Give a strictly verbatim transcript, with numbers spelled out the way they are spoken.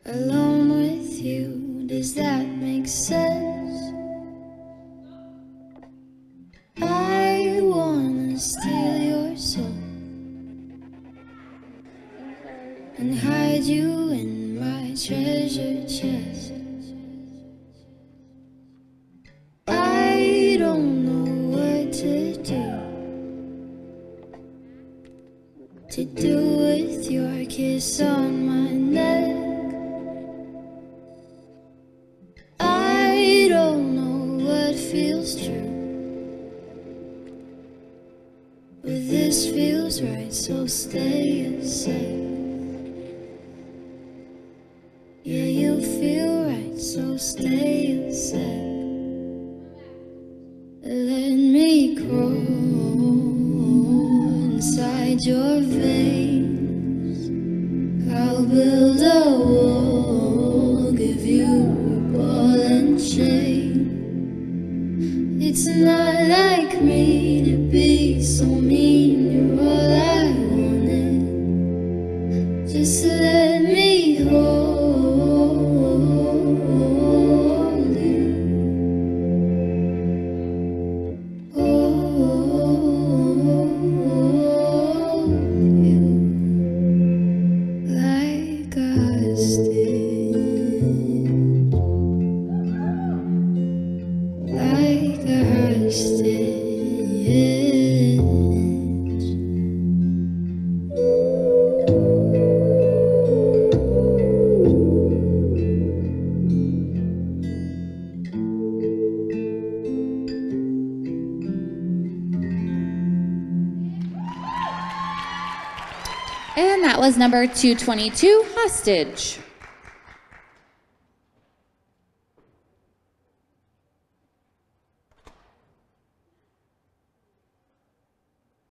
alone with you. Does that make sense? I wanna steal your soul and hide you in my treasure chest. I don't know what to do to do with your kiss on my neck. I don't know what feels true, but this feels right, so stay a sec. Yeah, you feel right, so stay a sec. Let me crawl inside your veins. I'll build a wall, give you a ball and chain. It's not like me to be so mean, you're all I wanted. Just let me hold And that was number two twenty-two, Hostage.